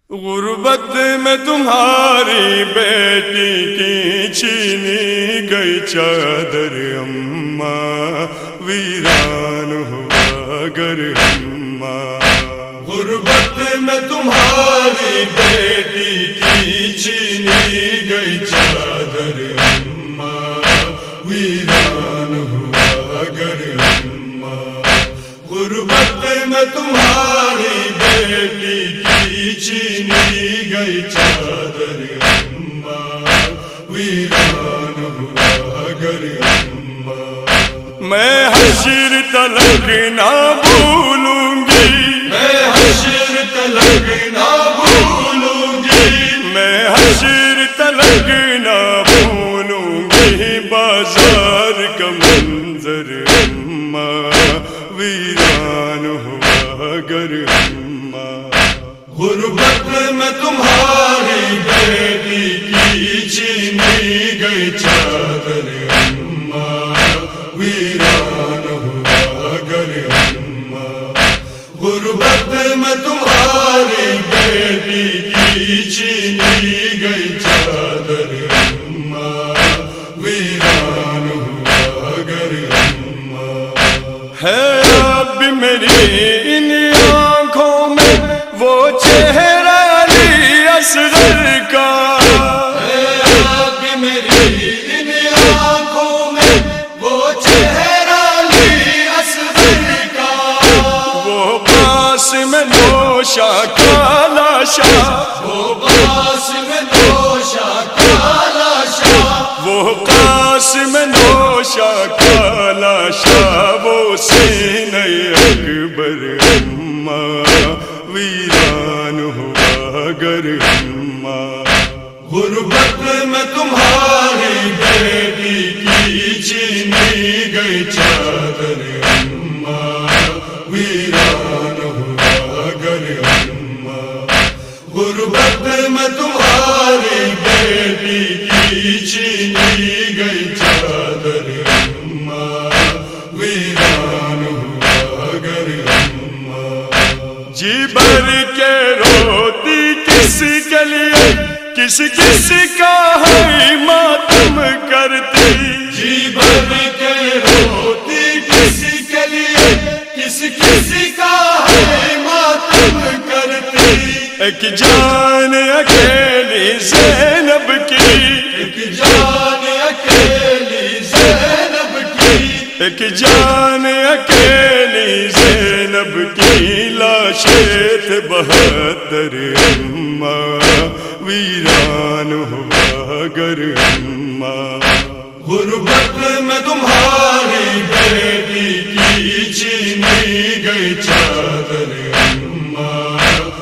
غربت میں تمہاری بیٹی کی چھینی گئی چادر اماں، ویران ہوا گھر اماں۔ غربت میں تمہاری بیٹی کی چھینی گئی چادر اماں، ویران ہوا گھر اماں۔ غربت میں تمہاری بیٹی کی چھینی گئی چادر اماں، ویران ہوا گھر اماں۔ میں حشر تلک نہ بھولوں گی، میں حشر تلک نہ بھولوں گی، میں حشر تلک نہ بھولوں گی بازار کا منظر اماں، ویران ہوا گھر اماں۔ غربت میں تمہاری بیٹی کی چھینی گئی چادر اماں، ویران ہوا گھر اماں۔ غربت میں تمہاری بیٹی کی چھینی گئی چادر اماں، ویران ہوا گھر اماں۔ ہے اب میری ان آنکھوں میں وہ چہرہ علی اصغر کا، ہے اب میری ان آنکھوں میں وہ چہرہ علی اصغر کا۔ وہ پاس میں نوشا کا لاشا، وہ پاس میں نوشا کا لاشا، وہ پاس میں نوشا کا لاشا، وہ سینہ اکبر اماں، ویران ہوا گھر اماں۔ غربت میں تمہاری بیٹی کی چھینی گئی چادر اماں، ویران ہوا گھر اماں۔ غربت میں تمہاری بیٹی کی چھینی گئی چادر اماں، ویران ہوا گھر اماں۔ جی بھر کے روتی کس کے لیے، کس کس کا ہے ماتم کرتی، جی بھر کے روتی کس کے لیے، کس کس کا ہے ماتم کرتی۔ ایک جان اکیلی زینب کی، ایک جان اکیلی زینب کی، ایک جان اکیلی زینب کی لاشیں تھے 72 اماں، ویران ہوا گھر اماں۔ غربت میں تمہاری بیٹی کی چھینی گئی چادر اماں،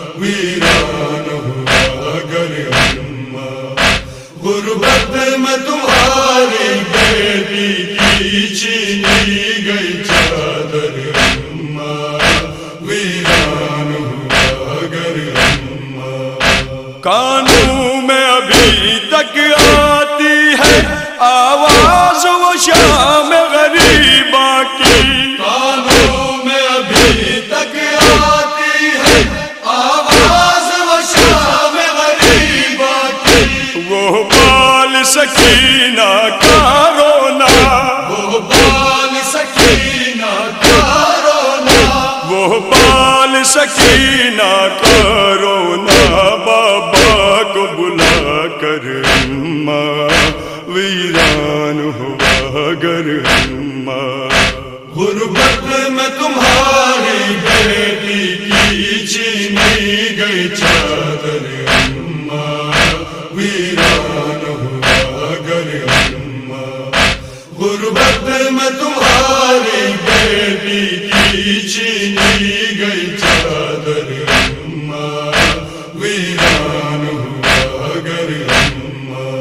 ویران ہوا گھر اماں۔ غربت میں تمہاری بیٹی کی چھینی گئی چادر اماں، ویران ہوا گھر اماں۔ کانوں میں ابھی تک آتی ہے آواز وہ شام غریباں کی، کانوں میں ابھی تک آتی ہے آواز وہ شام غریباں کی۔ وہ بال سکینہ کا رونا، وہ بال سکینہ کا رونا، وہ بال سکینہ کا رونا، بابا کو بلا کر اماں، ویران ہوا گھر اماں۔ غربت میں تمہاری بیٹی کی چھینی گئی چادر اماں، ویران ہوا گھر اماں۔ غربت میں تمہاری بیٹی کی چھینی گئی چادر اماں، ویران ہوا گھر اماں۔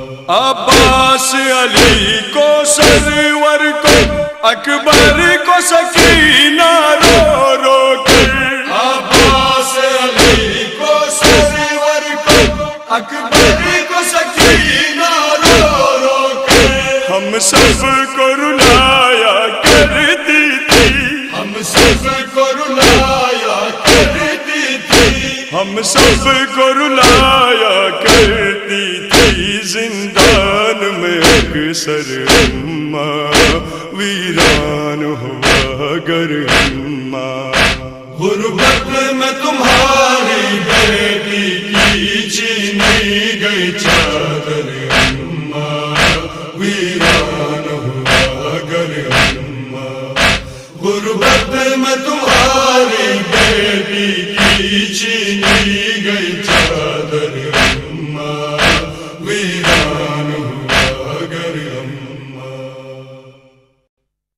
عباس علی کو سرور کو اکبر کو سکینہ رو رو کر، عباس علی کو سرور کو اکبر کو سکینہ رو رو کر، ہم سب کو رلایا کرتی تھی، ہم سب کو رلایا کرتی تھی، ہم ہم سب کو رلایا کرتی تھی زندان میں اکثر اماں، ویران ہوا گھر اماں۔ غربت میں تمہاری بیٹی کی چھینی گئی چادر